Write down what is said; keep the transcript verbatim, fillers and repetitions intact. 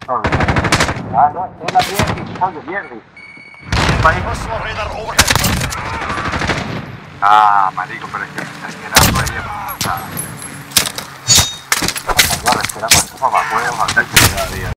No, ah, no, es la Jerry, coño, Jerry. Personal radar overhead. Ah, marico, pero es que me está esperando ahí. Ah, ya, esperamos, esto para juegos, a ver qué le da,